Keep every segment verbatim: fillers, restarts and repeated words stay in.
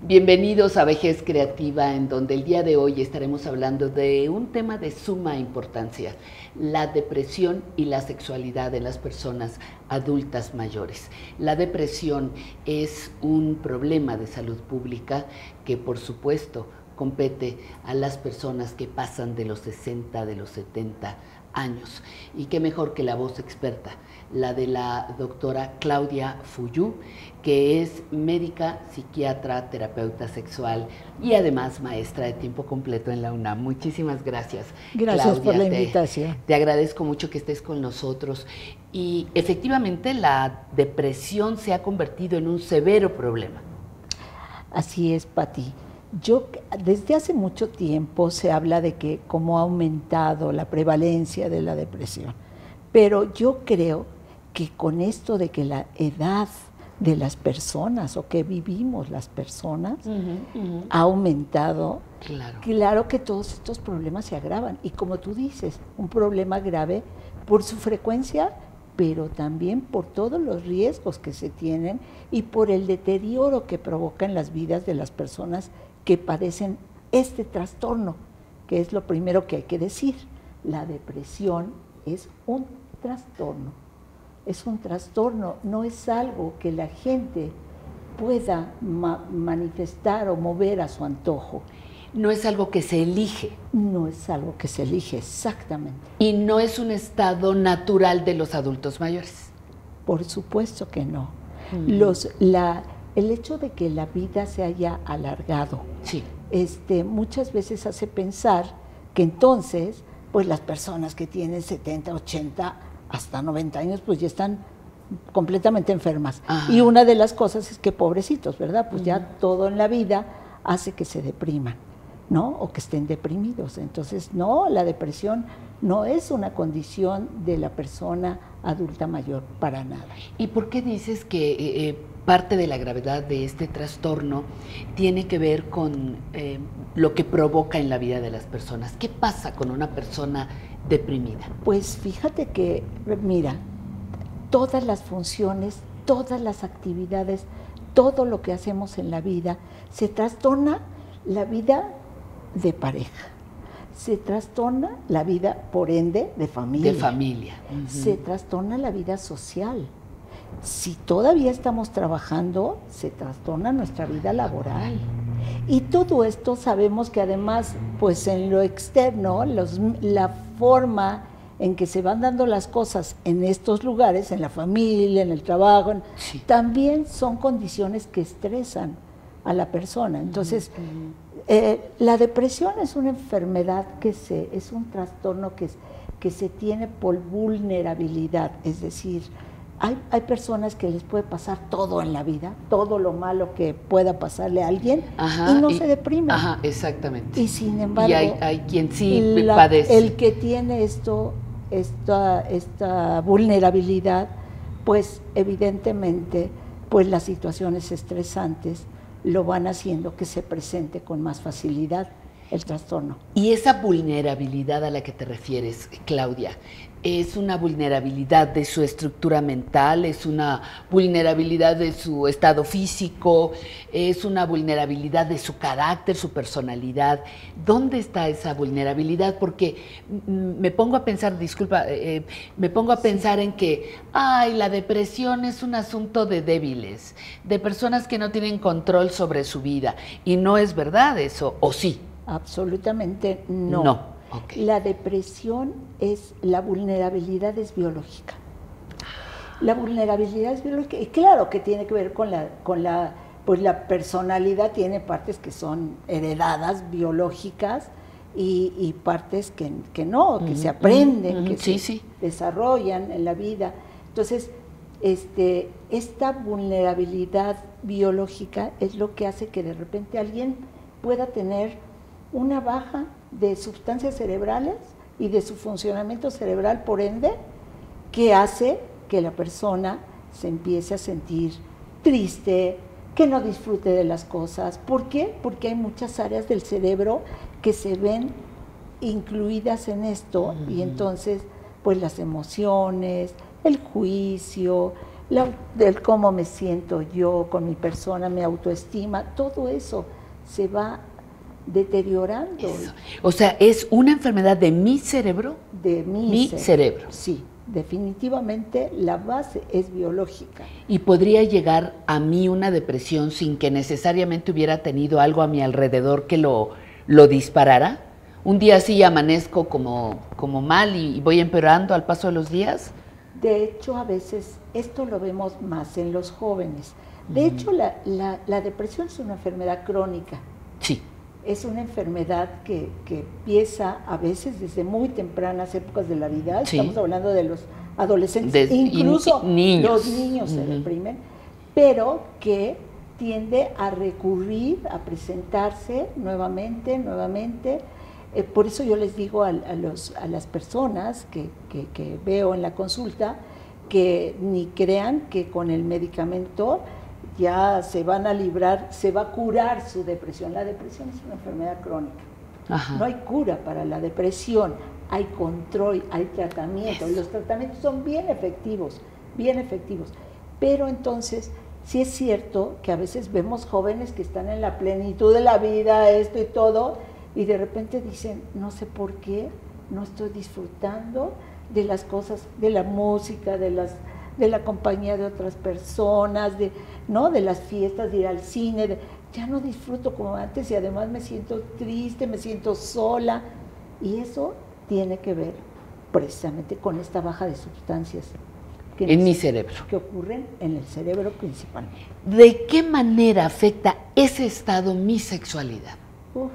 Bienvenidos a Vejez Creativa, en donde el día de hoy estaremos hablando de un tema de suma importancia, la depresión y la sexualidad en las personas adultas mayores. La depresión es un problema de salud pública que, por supuesto, compete a las personas que pasan de los sesenta, de los setenta años. Y qué mejor que la voz experta, la de la doctora Claudia Fuyú, que es médica, psiquiatra, terapeuta sexual y además maestra de tiempo completo en la UNAM. Muchísimas gracias, Gracias Claudia, por la te, invitación. Te agradezco mucho que estés con nosotros. Y efectivamente la depresión se ha convertido en un severo problema. Así es, Pati. Yo, desde hace mucho tiempo se habla de que cómo ha aumentado la prevalencia de la depresión, pero yo creo que con esto de que la edad de las personas o que vivimos las personas uh-huh, uh-huh. ha aumentado, claro. claro que todos estos problemas se agravan. Y como tú dices, un problema grave por su frecuencia, pero también por todos los riesgos que se tienen y por el deterioro que provoca en las vidas de las personas que padecen este trastorno, que es lo primero que hay que decir. La depresión es un trastorno, es un trastorno, no es algo que la gente pueda ma- manifestar o mover a su antojo. No es algo que se elige. No es algo que se elige, exactamente. Y no es un estado natural de los adultos mayores. Por supuesto que no. Mm. Los, la, el hecho de que la vida se haya alargado, sí. este, muchas veces hace pensar que entonces, pues las personas que tienen setenta, ochenta, hasta noventa años, pues ya están completamente enfermas. Ajá. Y una de las cosas es que pobrecitos, ¿verdad? Pues uh-huh. ya todo en la vida hace que se depriman, ¿no? O que estén deprimidos. Entonces, no, la depresión no es una condición de la persona adulta mayor, para nada. ¿Y por qué dices que eh, parte de la gravedad de este trastorno tiene que ver con eh, lo que provoca en la vida de las personas? ¿Qué pasa con una persona deprimida? Pues fíjate que, mira, todas las funciones, todas las actividades, todo lo que hacemos en la vida, se trastorna la vida de pareja, se trastorna la vida, por ende, de familia. De familia. Uh-huh. Se trastorna la vida social. Si todavía estamos trabajando, se trastorna nuestra vida laboral. Y todo esto sabemos que además, pues en lo externo, los, la forma en que se van dando las cosas en estos lugares, en la familia, en el trabajo, sí. también son condiciones que estresan a la persona. Entonces, uh-huh. eh, la depresión es una enfermedad que se, es un trastorno que, que se tiene por vulnerabilidad, es decir, Hay, hay personas que les puede pasar todo en la vida, todo lo malo que pueda pasarle a alguien, ajá, y no y, se deprimen. Ajá, exactamente. Y sin embargo, y hay, hay quien sí la, padece. El que tiene esto, esta, esta vulnerabilidad, pues evidentemente, pues las situaciones estresantes lo van haciendo que se presente con más facilidad el trastorno. Y esa vulnerabilidad a la que te refieres, Claudia, ¿es una vulnerabilidad de su estructura mental? ¿Es una vulnerabilidad de su estado físico? ¿Es una vulnerabilidad de su carácter, su personalidad? ¿Dónde está esa vulnerabilidad? Porque me pongo a pensar, disculpa, eh, me pongo a pensar en que, ay, la depresión es un asunto de débiles, de personas que no tienen control sobre su vida. Y no es verdad eso, ¿o sí? Absolutamente no. No. Okay. La depresión es, la vulnerabilidad es biológica. La vulnerabilidad es biológica, y claro que tiene que ver con la, con la, pues la personalidad tiene partes que son heredadas, biológicas, y, y partes que, que no, que uh-huh. se aprenden, uh-huh. que sí, se sí. desarrollan en la vida. Entonces, este, esta vulnerabilidad biológica es lo que hace que de repente alguien pueda tener una baja de sustancias cerebrales y de su funcionamiento cerebral, por ende, que hace que la persona se empiece a sentir triste, que no disfrute de las cosas. ¿Por qué? Porque hay muchas áreas del cerebro que se ven incluidas en esto, uh-huh. y entonces, pues las emociones, el juicio, la, del cómo me siento yo con mi persona, mi autoestima, todo eso se va deteriorando. Eso. O sea, es una enfermedad de mi cerebro. De mi, mi cerebro. cerebro. Sí, definitivamente la base es biológica. Y podría llegar a mí una depresión sin que necesariamente hubiera tenido algo a mi alrededor que lo, lo disparara. Un día sí amanezco como, como mal y, y voy empeorando al paso de los días. De hecho, a veces esto lo vemos más en los jóvenes. De mm. hecho, la, la, la depresión es una enfermedad crónica. Sí. Es una enfermedad que, que empieza a veces desde muy tempranas épocas de la vida. Sí. Estamos hablando de los adolescentes, de, incluso y, niños. Los niños uh-huh. se deprimen, pero que tiende a recurrir, a presentarse nuevamente, nuevamente. Eh, por eso yo les digo a, a, los, a las personas que, que, que veo en la consulta que ni crean que con el medicamento ya se van a librar, se va a curar su depresión. La depresión es una enfermedad crónica. Ajá. No hay cura para la depresión, hay control, hay tratamiento. Yes. Los tratamientos son bien efectivos, bien efectivos. Pero entonces, sí es cierto que a veces vemos jóvenes que están en la plenitud de la vida, esto y todo, y de repente dicen, no sé por qué, no estoy disfrutando de las cosas, de la música, de las de la compañía de otras personas, de, ¿no? de las fiestas, de ir al cine, de, ya no disfruto como antes y además me siento triste, me siento sola, y eso tiene que ver precisamente con esta baja de sustancias que en mi cerebro, que ocurren en el cerebro principalmente. ¿De qué manera afecta ese estado mi sexualidad? Uf,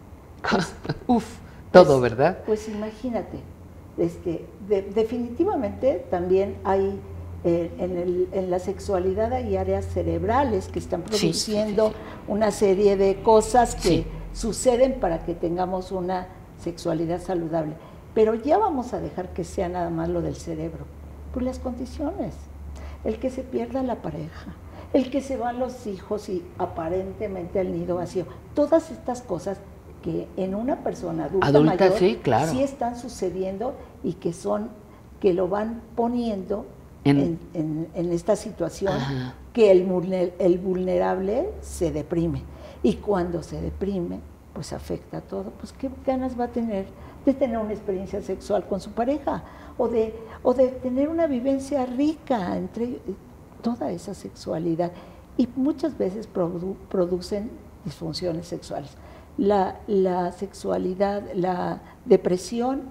pues, Uf todo, pues, ¿verdad? Pues imagínate, este, de, definitivamente también hay Eh, en, el, en la sexualidad hay áreas cerebrales que están produciendo sí, sí, sí. una serie de cosas que sí. suceden para que tengamos una sexualidad saludable. Pero ya vamos a dejar que sea nada más lo del cerebro, por las condiciones. El que se pierda la pareja, el que se van los hijos y aparentemente el nido vacío. Todas estas cosas que en una persona adulta, adulta mayor sí, claro. sí están sucediendo y que son, que lo van poniendo En, en, en, en esta situación. Ajá. Que el, el vulnerable se deprime, y cuando se deprime pues afecta a todo. Pues qué ganas va a tener de tener una experiencia sexual con su pareja, o de, o de tener una vivencia rica entre toda esa sexualidad, y muchas veces produ, producen disfunciones sexuales. La, la sexualidad, la depresión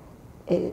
eh,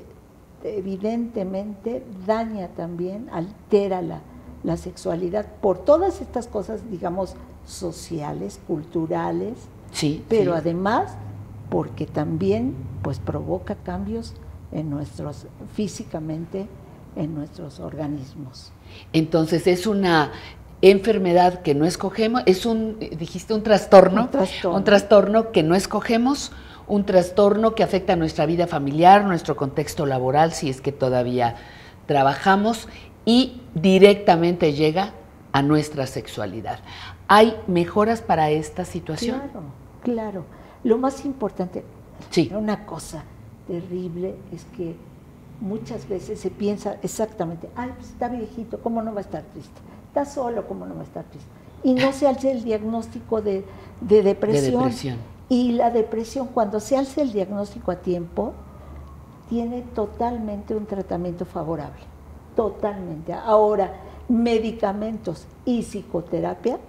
evidentemente daña también, altera la, la sexualidad por todas estas cosas, digamos, sociales, culturales, sí, pero sí. además porque también pues provoca cambios en nuestros, físicamente, en nuestros organismos. Entonces es una enfermedad que no escogemos, es un, dijiste, un trastorno, un trastorno, un trastorno que no escogemos, un trastorno que afecta a nuestra vida familiar, nuestro contexto laboral, si es que todavía trabajamos, y directamente llega a nuestra sexualidad. ¿Hay mejoras para esta situación? Claro, claro. Lo más importante, sí. una cosa terrible es que muchas veces se piensa exactamente, ay, pues está viejito, ¿cómo no va a estar triste? Está solo, ¿cómo no va a estar triste? Y no se hace el diagnóstico de, de depresión. De depresión. Y la depresión, cuando se hace el diagnóstico a tiempo, tiene totalmente un tratamiento favorable, totalmente. Ahora, medicamentos y psicoterapia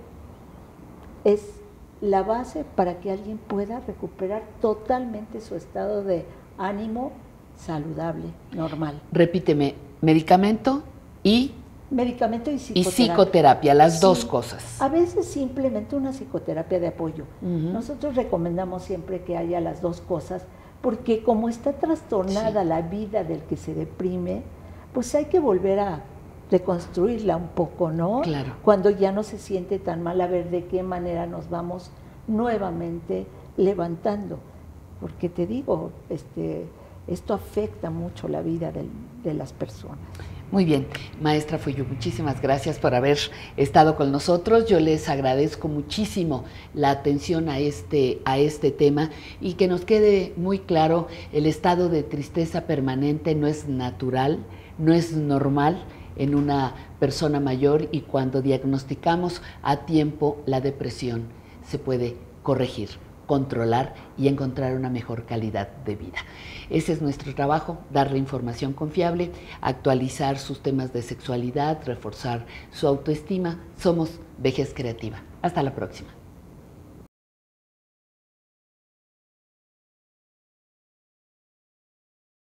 es la base para que alguien pueda recuperar totalmente su estado de ánimo saludable, normal. Repíteme, medicamento y... Medicamento y psicoterapia. Y psicoterapia, las sí, dos cosas. A veces simplemente una psicoterapia de apoyo. Uh-huh. Nosotros recomendamos siempre que haya las dos cosas, porque como está trastornada sí. la vida del que se deprime, pues hay que volver a reconstruirla un poco, ¿no? Claro. Cuando ya no se siente tan mal, a ver de qué manera nos vamos nuevamente levantando. Porque te digo, este, esto afecta mucho la vida de, de las personas. Muy bien, maestra Fuyu, muchísimas gracias por haber estado con nosotros. Yo les agradezco muchísimo la atención a este, a este tema, y que nos quede muy claro, el estado de tristeza permanente no es natural, no es normal, en una persona mayor y cuando diagnosticamos a tiempo la depresión se puede corregir, controlar y encontrar una mejor calidad de vida. Ese es nuestro trabajo, darle información confiable, actualizar sus temas de sexualidad, reforzar su autoestima. Somos Vejez Creativa. Hasta la próxima.